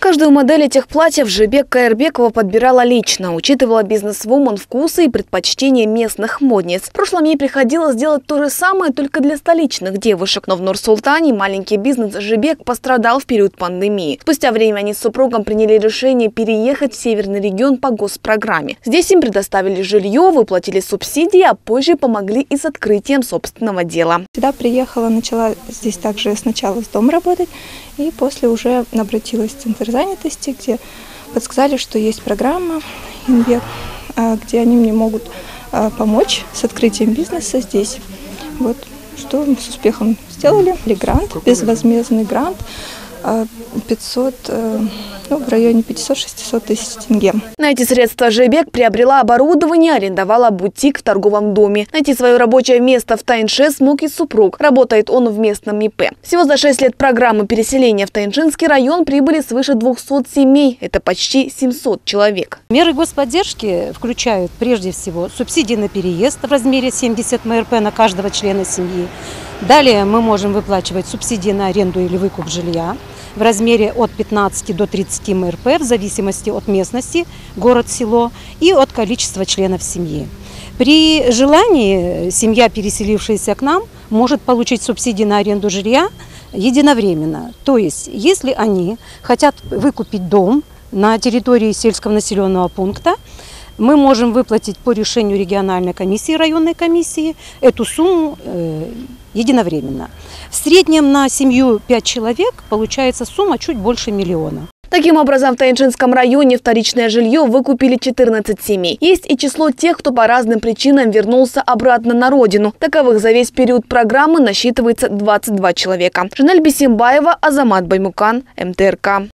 Каждую модель этих платьев Жибек Каирбекова подбирала лично, учитывала бизнес-вумен вкусы и предпочтения местных модниц. В прошлом ей приходилось делать то же самое, только для столичных девушек. Но в Нур-Султане маленький бизнес Жибек пострадал в период пандемии. Спустя время они с супругом приняли решение переехать в северный регион по госпрограмме. Здесь им предоставили жилье, выплатили субсидии, а позже помогли и с открытием собственного дела. Сюда приехала, начала здесь также сначала с дома работать, и после уже обратилась в центр занятости, где подсказали, что есть программа «Инвек», где они мне могут помочь с открытием бизнеса здесь. Вот, что с успехом сделали. Грант, безвозмездный грант, 500, в районе 500-600 тысяч тенге. На эти средства Жибек приобрела оборудование, арендовала бутик в торговом доме. Найти свое рабочее место в Тайынше смог и супруг. Работает он в местном ИП. Всего за 6 лет программы переселения в Тайыншинский район прибыли свыше 200 семей. Это почти 700 человек. Меры господдержки включают прежде всего субсидии на переезд в размере 70 МРП на каждого члена семьи. Далее мы можем выплачивать субсидии на аренду или выкуп жилья в размере от 15 до 30 МРП в зависимости от местности, город, село и от количества членов семьи. При желании семья, переселившаяся к нам, может получить субсидии на аренду жилья единовременно. То есть, если они хотят выкупить дом на территории сельского населенного пункта, мы можем выплатить по решению региональной комиссии, районной комиссии эту сумму единовременно. В среднем на семью 5 человек получается сумма чуть больше 1 миллиона. Таким образом, в Тайыншинском районе вторичное жилье выкупили 14 семей. Есть и число тех, кто по разным причинам вернулся обратно на родину. Таковых за весь период программы насчитывается 22 человека. Жанель Бисимбаева, Азамат Баймукан, МТРК.